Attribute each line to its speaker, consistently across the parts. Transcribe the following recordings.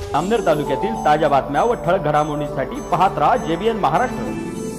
Speaker 1: जामनेर तालुक्यातील ताज्या बातम्या व ठळक घडामोडींसाठी पाहत राहा JBN महाराष्ट्र।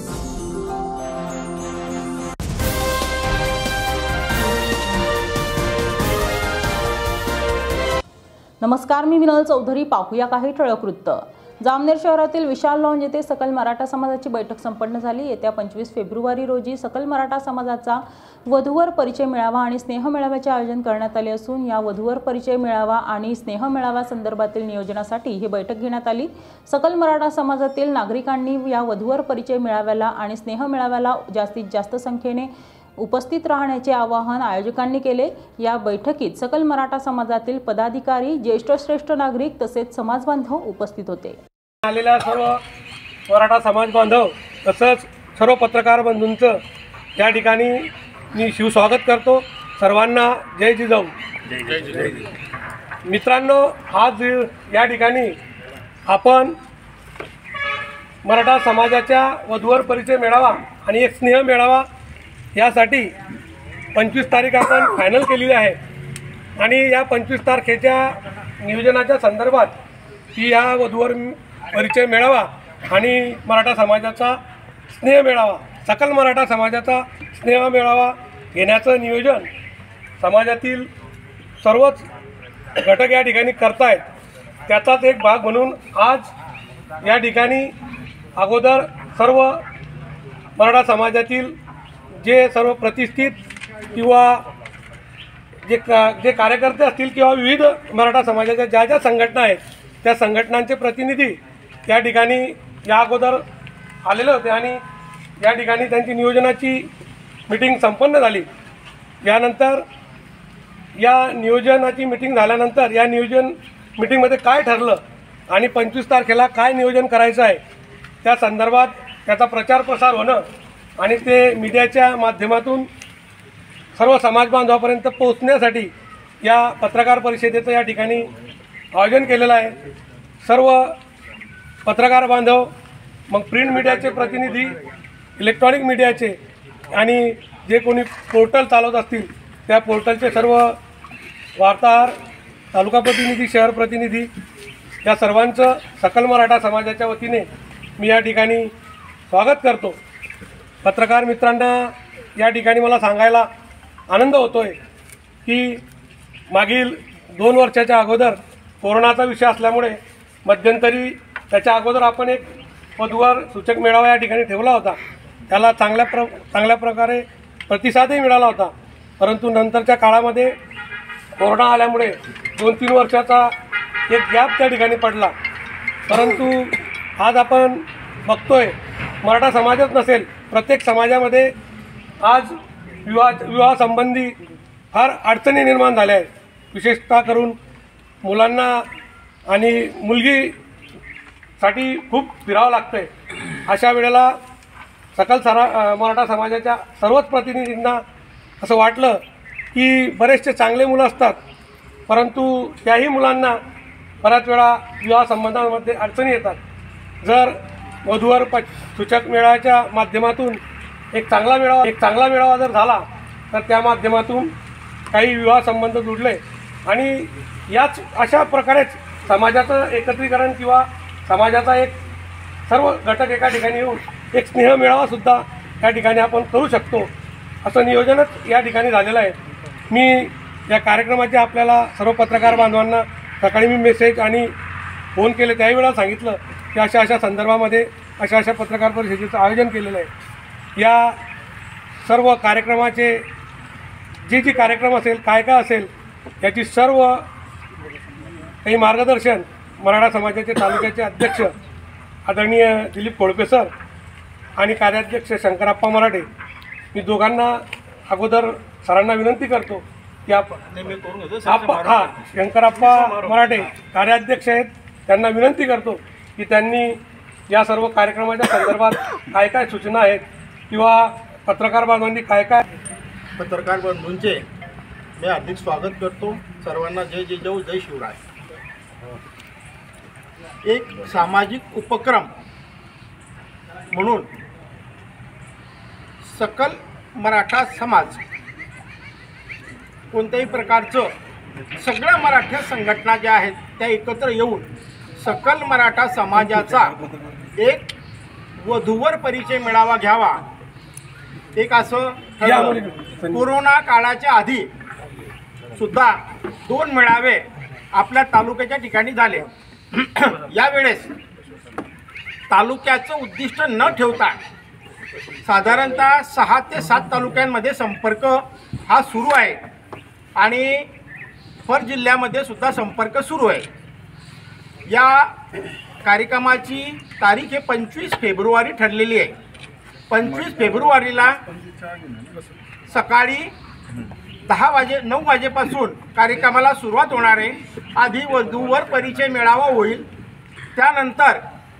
Speaker 2: नमस्कार, मी विनल चौधरी। पाहूया काही ठळक वृत्त। जामनेर शहरातील विशाल लॉन्ज येथे सकल मराठा समाजाची बैठक संपन्न झाली। येत्या 25 फेब्रुवारी रोजी सकल मराठा समाजाचा वधूवर परिचय मेळावा आणि स्नेह मेळाव्याचे आयोजन करण्यात आले असून या वधूवर परिचय मेळावा आणि स्नेह मेळावा संदर्भातील नियोजनासाठी ही बैठक घेण्यात आली। सकल मराठा समाजातील नागरिकांनी या वधूवर परिचय मेळाव्याला आणि स्नेह मेळाव्याला जास्तीत जास्त संख्येने उपस्थित राहण्याचे आवाहन आयोजकांनी केले। या बैठकीत सकल मराठा समाजातील पदाधिकारी, ज्येष्ठ श्रेष्ठ नागरिक तसेच समाज बांधव उपस्थित होते।
Speaker 3: आलेल्या सर्व मराठा समाज बांधव तसंच सर्व पत्रकार बंधूंचं या ठिकाणी मी शिवस्वागत करतो। सर्वांना जय जिजाऊ। मित्रांनो, आज या ठिकाणी आपण मराठा समाजाच्या वधूवर परिचय मेळावा आणि एक स्नेह मेळावा यासाठी 25 तारीख आपण फायनल केलेली आहे आणि या 25 तारखेच्या नियोजनाच्या संदर्भात की या वधूवर परिचय मेळावा आणि मराठा समाजाचा स्नेह मेळावा, सकल मराठा समाजाचा स्नेह मेळावा घेण्याचं नियोजन समाजातील सर्वच घटक या ठिकाणी करतायत। त्याचाच एक भाग म्हणून आज या ठिकाणी अगोदर सर्व मराठा समाजातील जे सर्व प्रतिष्ठित किंवा जे कार्यकर्ते असतील किंवा विविध मराठा समाजाच्या ज्या ज्या संघटना आहेत त्या संघटनांचे प्रतिनिधी या ठिकाणी या अगोदर आलेले होते आणि या ठिकाणी त्यांची नियोजनाची मीटिंग संपन्न झाली। यानंतर या नियोजनाची मीटिंग झाल्यानंतर या नियोजन मीटिंगमध्ये काय ठरलं आणि 25 तारखेला काय नियोजन करायचं आहे त्या संदर्भात त्याचा प्रचार प्रसार होणं आणि ते मीडियाच्या माध्यमातून सर्व समाज बांधवापर्यंत पोहोचण्यासाठी या पत्रकार परिषदेचं या ठिकाणी आयोजन केलेलं आहे। सर्व पत्रकार बांधव, मग प्रिंट मीडियाचे प्रतिनिधी, इलेक्ट्रॉनिक मीडियाचे आणि जे कोणी पोर्टल चालवत असतील त्या पोर्टलचे सर्व वार्ताहर, तालुका प्रतिनिधी, शहर प्रतिनिधी या सर्वांचं सकल मराठा समाजाच्या वतीने मी या ठिकाणी स्वागत करतो। पत्रकार मित्रांना या ठिकाणी मला सांगायला आनंद होतोय की मागील 2 वर्षाच्या अगोदर कोरोनाचा विषय असल्यामुळे मध्यंतरी त्याच्या अगोदर आपण एक वधूवर सूचक मेळावा या ठिकाणी ठेवला होता। त्याला चांगल्या प्रकारे प्रतिसादही मिळाला होता, परंतु नंतरच्या काळामध्ये कोरोना आल्यामुळे 2-3 वर्षाचा एक गॅप त्या ठिकाणी पडला। परंतु आज आपण बघतोय मराठा समाजच नसेल, प्रत्येक समाजामध्ये आज विवाहासंबंधी फार अडचणी निर्माण झाल्या आहेत। विशेषतः करून मुलांना आणि मुलगीसाठी खूप फिरावं लागतं आहे। अशा वेळेला सकल मराठा समाजाच्या सर्वच प्रतिनिधींना असं वाटलं की बरेचसे चांगले मुलं असतात, परंतु त्याही मुलांना बऱ्याच वेळा विवाहसंबंधांमध्ये अडचणी येतात। जर वधूवर सूचक मेळाव्याच्या माध्यमातून एक चांगला मेळावा जर झाला तर त्या माध्यमातून काही विवाह संबंध जुळले आणि याच अशा प्रकारेच समाजाचं एकत्रीकरण किंवा समाजाचा एक सर्व घटक एका ठिकाणी येऊन एक स्नेह मेळावासुद्धा या ठिकाणी आपण करू शकतो, असं नियोजनच या ठिकाणी झालेलं आहे। मी या कार्यक्रमाचे आपल्याला सर्व पत्रकार बांधवांना सकाळी मी मेसेज आणि फोन केले, त्याही वेळा सांगितलं की अशा संदर्भामध्ये अशा पत्रकार परिषदेचं आयोजन केलेलं आहे। या सर्व कार्यक्रमाचे जे कार्यक्रम असेल, काय असेल, याची सर्व काही मार्गदर्शन मराठा समाजाचे तालुक्याचे अध्यक्ष आदरणीय दिलीप कोळपे सर आणि कार्याध्यक्ष शंकरप्पा मराठे, मी दोघांना अगोदर सरांना विनंती करतो की शंकरप्पा मराठे कार्याध्यक्ष आहेत, त्यांना विनंती करतो की त्यांनी या सर्व कार्यक्रमाच्या संदर्भात काय सूचना आहेत किंवा पत्रकार बांधवांनी काय
Speaker 4: पत्रकार बंधूंचे मी हार्दिक स्वागत करतो। सर्वांना जय जिजाऊ, जय शिवराय। एक सामाजिक उपक्रम म्हणून सकल मराठा समाज कोणत्याही प्रकारचं सगळ्या मराठा संघटना ज्या आहेत त्या एकत्र येऊन सकल मराठा समाजाचा एक वधूवर परिचय मेळावा घ्यावा, एक असं ठरवलं. कोरोना काळाच्या आधी सुद्धा 2 मेळावे आपल्या तालुक्याच्या ठिकाणी झाले. यावेळेस तालुक्याचं उद्दिष्ट न ठेवता साधारणतः 6 ते 7 तालुक्यांमध्ये संपर्क हा सुरू आहे आणि पर जिल्ह्यामध्ये सुद्धा संपर्क सुरू आहे. या कार्यक्रमाची तारीख 25 फेब्रुवारी ठरलेली आहे. 25 फेब्रुवारीला सकाळी 9 वाजेपासून कार्यक्रमाला सुरुवात होणार आहे. आधी वधूवर परिचय मेळावा होईल. त्यानंतर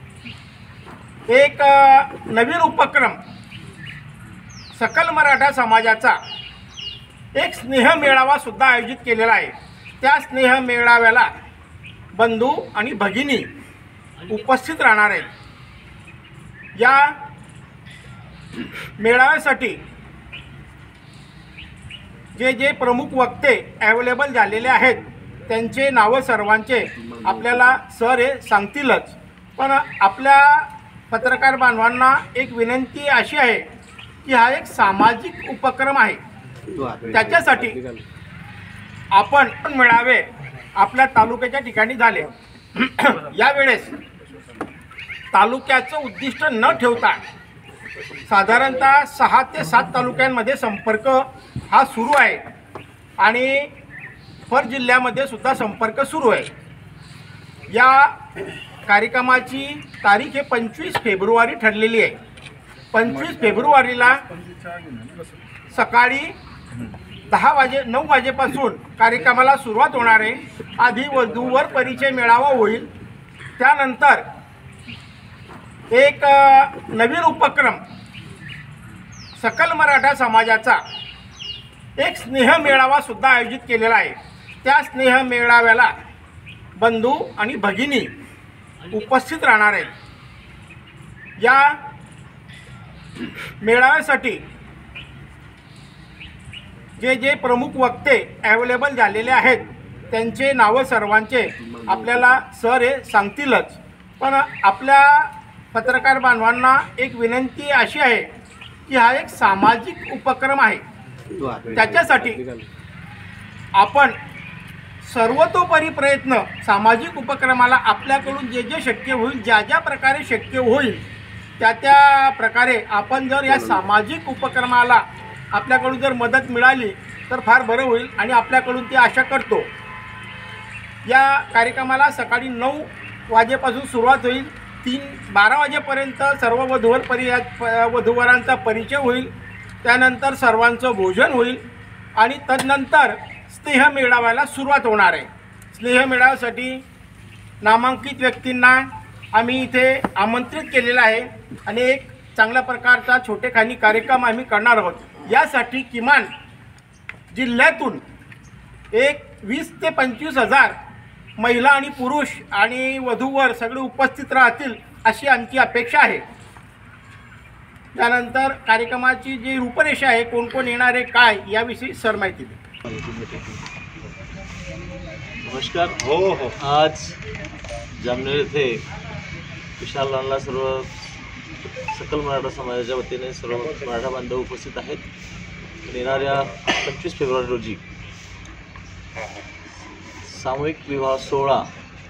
Speaker 4: एक नवीन उपक्रम सकल मराठा समाजाचा एक स्नेह मेळावा सुद्धा आयोजित केलेला आहे. त्या स्नेह मेळाव्याला बंधू आणि भगिनी उपस्थित राहणार आहेत. या मेळाव्यासाठी जे प्रमुख वक्ते अवेलेबल झालेले आहेत त्यांचे नावं सर्वांचे आपल्याला सर हे सांगतीलच. पण आपल्या पत्रकार बांधवांना एक विनंती अशी आहे की हा एक सामाजिक उपक्रम आहे. त्याच्यासाठी आपण मेळावे आपल्या तालुक्याच्या ठिकाणी झाले. यावेळेस तालुक्याचं उद्दिष्ट न ठेवता साधारणतः 6 ते 7 तालुक्यांमध्ये संपर्क हा सुरू आहे आणि पर जिल्ह्यामध्ये सुद्धा संपर्क सुरू आहे. या कार्यक्रमाची तारीख 25 फेब्रुवारी ठरलेली आहे. 25 फेब्रुवारीला सकाळी 9 वाजेपासून कार्यक्रमाला सुरुवात होणार आहे. आधी वधूवर परिचय मेळावा होईल. त्यानंतर एक नवीन उपक्रम सकल मराठा समाजाचा एक स्नेह मेळावा सुद्धा आयोजित केलेला आहे. त्या स्नेह मेळाव्याला बंधू आणि भगिनी उपस्थित राहणार आहेत. या मेळाव्यासाठी जे प्रमुख वक्ते अवेलेबल झालेले आहेत त्यांचे नावं सर्वांचे आपल्याला सर हे सांगतीलच. पण आपल्या पत्रकार बांधवांना एक विनंती अशी आहे की हा एक सामाजिक उपक्रम आहे. त्याच्यासाठी आपण सर्वतोपरी प्रयत्न सामाजिक उपक्रमाला आपल्याकडून जे शक्य होईल, ज्या प्रकारे शक्य होईल त्या प्रकारे आपण जर या सामाजिक उपक्रमाला आपल्याकडून जर मदत मिळाली तर फार बरं होईल आणि आपल्याकडून ती आशा करतो. या कार्यक्रमाला सकाळी 9 वाजेपासून सुरुवात होईल. 12 वाजेपर्यंत सर्व वधूवरांचा परिचय होईल. त्यानंतर सर्वांचं भोजन होईल आणि तदनंतर स्नेह मेळाव्याला सुरुवात होणार आहे. स्नेह मेळाव्यासाठी नामांकित व्यक्तींना आम्ही इथे आमंत्रित केलेलं आहे आणि एक चांगल्या प्रकारचा छोटेखानी कार्यक्रम आम्ही करणार आहोत. यासाठी किमान जिल्ह्यातून एक 20 ते 25 हजार महिला आणि पुरुष आणि वधूवर सगळे उपस्थित राहतील अशी आमची अपेक्षा आहे. त्यानंतर कार्यक्रमाची जी रूपरेषा आहे, कोण कोण येणार आहे, काय याविषयी सर माहिती दे.
Speaker 5: नमस्कार. हो आज जामनेर येथे विशाल लॉनला सर्व सकल मराठा समाजाच्या वतीने सर्व मराठा बांधव उपस्थित आहेत. येणाऱ्या 25 फेब्रुवारी रोजी सामूहिक विवाह सोहळा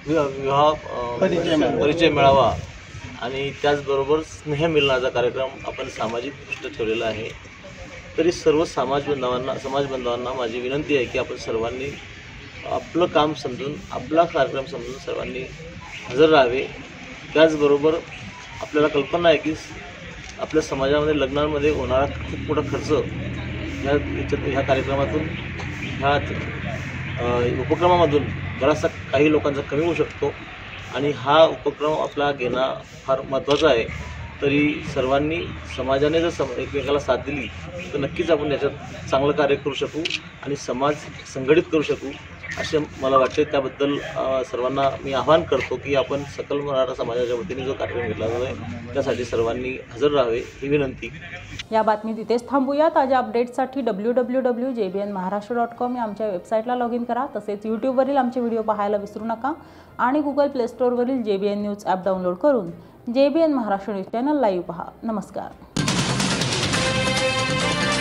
Speaker 5: परिचय मेळावा आणि त्याचबरोबर स्नेह मिलनाचा कार्यक्रम आपण सामाजिक दृष्ट्या ठेवलेला आहे. तरी सर्व समाज बांधवांना माझी विनंती आहे की आपण सर्वांनी आपलं काम समजून, आपला कार्यक्रम समजून सर्वांनी हजर राहावे. त्याचबरोबर आपल्याला कल्पना आहे की आपल्या समाजामध्ये लग्नांमध्ये होणारा खूप मोठा खर्च ह्या कार्यक्रमातून, ह्या उपक्रमामधून बराचसा काही लोकांचा कमी होऊ शकतो आणि हा उपक्रम आपला घेणं फार महत्त्वाचा आहे. तरी सर्वांनी समाजाने जर एकमेकाला साथ दिली तर नक्कीच आपण याच्यात चांगलं कार्य करू शकू आणि समाज संघटित करू शकू असे मला वाटते. त्याबद्दल सर्वांना मी आवाहन करतो की आपण सकल मराठा समाजाच्या वतीने जो कार्यक्रम घेतला जातो आहे त्यासाठी सर्वांनी हजर राहावे ही विनंती.
Speaker 2: या बातमी तिथेच थांबूया. ताज्या अपडेट्ससाठी www.jbnmaharashtra.com या आमच्या वेबसाईटला लॉग इन करा. तसेच यूट्यूबवरील आमचे व्हिडिओ पाहायला विसरू नका आणि गुगल प्ले स्टोअरवरील JBN न्यूज ॲप डाउनलोड करून JBN Maharashtra news channel live पहा. नमस्कार.